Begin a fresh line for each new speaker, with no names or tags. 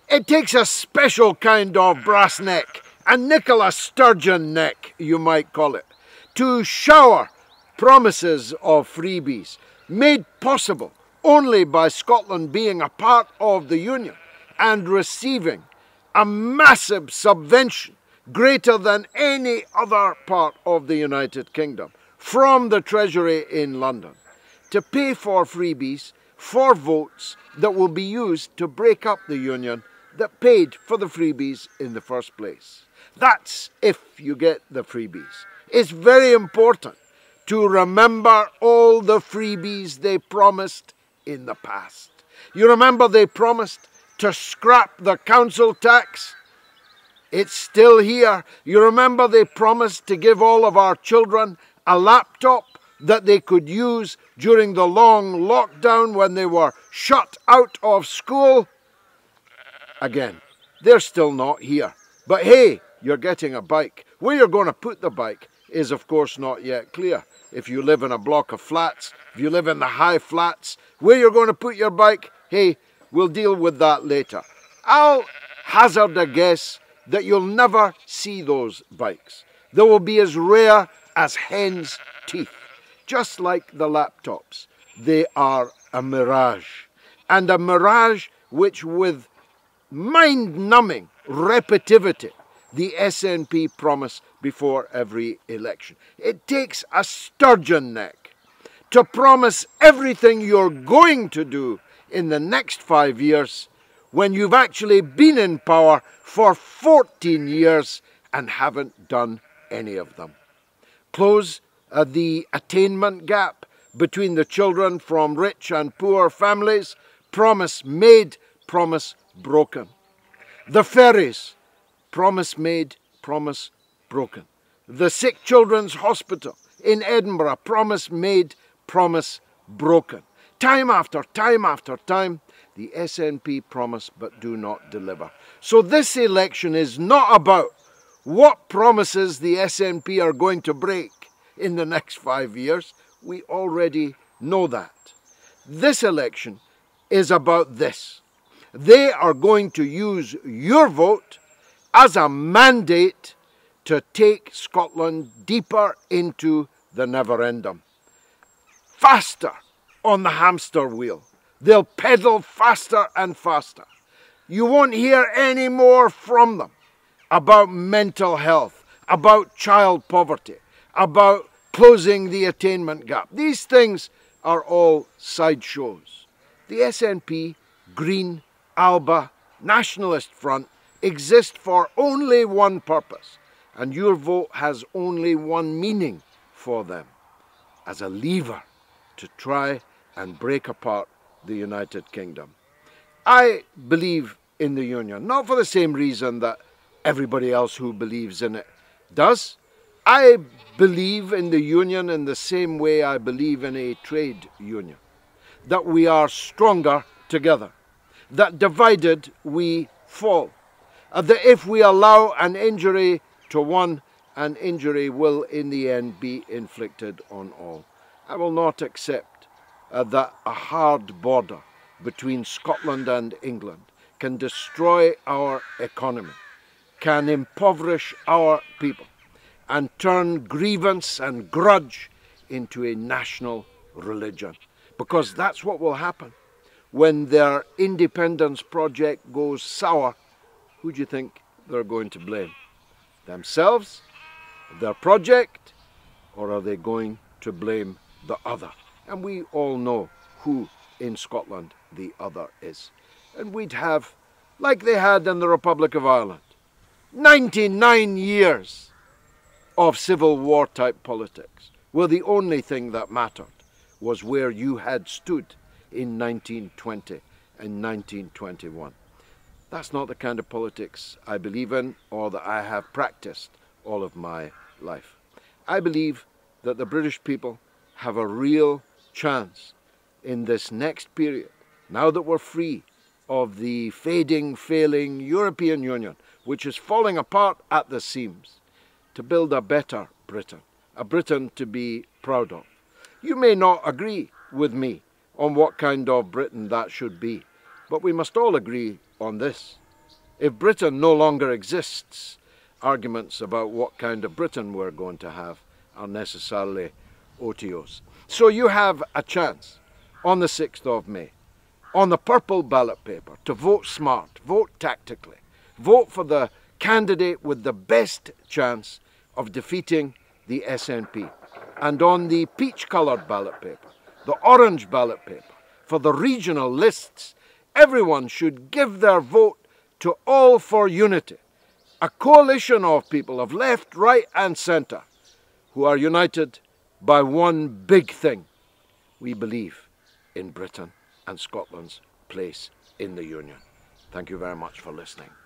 It takes a special kind of brass neck, a Nicola Sturgeon neck, you might call it, to shower promises of freebies, made possible only by Scotland being a part of the Union and receiving a massive subvention greater than any other part of the United Kingdom from the Treasury in London to pay for freebies for votes that will be used to break up the Union that paid for the freebies in the first place. That's if you get the freebies. It's very important to remember all the freebies they promised in the past. You remember they promised to scrap the council tax? It's still here. You remember they promised to give all of our children a laptop that they could use during the long lockdown when they were shut out of school? Again, they're still not here. But hey, you're getting a bike. Where you're going to put the bike is of course not yet clear. If you live in a block of flats, if you live in the high flats, where you're going to put your bike, hey, we'll deal with that later. I'll hazard a guess that you'll never see those bikes. They will be as rare as hen's teeth, just like the laptops. They are a mirage, and a mirage which with mind-numbing repetitivity the SNP promise before every election. It takes a Sturgeon neck to promise everything you're going to do in the next 5 years when you've actually been in power for 14 years and haven't done any of them. Close the attainment gap between the children from rich and poor families. Promise made, promise broken. The ferries, promise made, promise broken. The Sick Children's Hospital in Edinburgh, promise made, promise broken. Time after time after time, the SNP promise but do not deliver. So this election is not about what promises the SNP are going to break in the next 5 years. We already know that. This election is about this. They are going to use your vote as a mandate to take Scotland deeper into the never-ending. Faster on the hamster wheel. They'll pedal faster and faster. You won't hear any more from them about mental health, about child poverty, about closing the attainment gap. These things are all sideshows. The SNP, Green, Alba, Nationalist Front exist for only one purpose, and your vote has only one meaning for them: as a lever to try and break apart the United Kingdom. I believe in the Union, not for the same reason that everybody else who believes in it does. I believe in the Union in the same way I believe in a trade union, that we are stronger together, that divided we fall, that if we allow an injury to one, an injury will in the end be inflicted on all. I will not accept that a hard border between Scotland and England can destroy our economy, can impoverish our people, and turn grievance and grudge into a national religion. Because that's what will happen. When their independence project goes sour, who do you think they're going to blame? Themselves, their project, or are they going to blame the other? And we all know who in Scotland the other is. And we'd have, like they had in the Republic of Ireland, 99 years of civil war type politics, where the only thing that mattered was where you had stood in 1920 and 1921. That's not the kind of politics I believe in or that I have practiced all of my life. I believe that the British people have a real chance in this next period, now that we're free of the failing European Union, which is falling apart at the seams, to build a better Britain, a Britain to be proud of. You may not agree with me on what kind of Britain that should be, but we must all agree on this. If Britain no longer exists, arguments about what kind of Britain we're going to have are necessarily OTOs. So you have a chance on the 6th of May, on the purple ballot paper, to vote smart, vote tactically, vote for the candidate with the best chance of defeating the SNP. And on the peach-coloured ballot paper, the orange ballot paper, for the regional lists, everyone should give their vote to All for Unity, a coalition of people of left, right and centre who are united by one big thing. We believe in Britain and Scotland's place in the Union. Thank you very much for listening.